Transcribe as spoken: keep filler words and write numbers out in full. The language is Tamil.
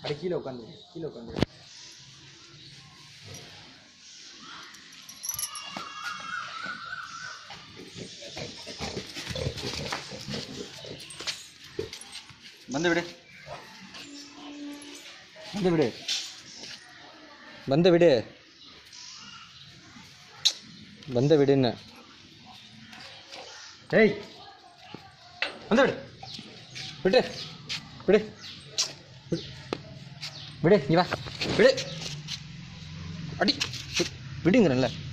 அட கீழே உட்காந்து கீழே உட்காந்து வந்து விடு வந்து விடு வந்து விடு வந்து விடுன்னு ஏய் வந்து விடு விடு விடு விடு நீ வா விடு அடி விடுங்கிறல்ல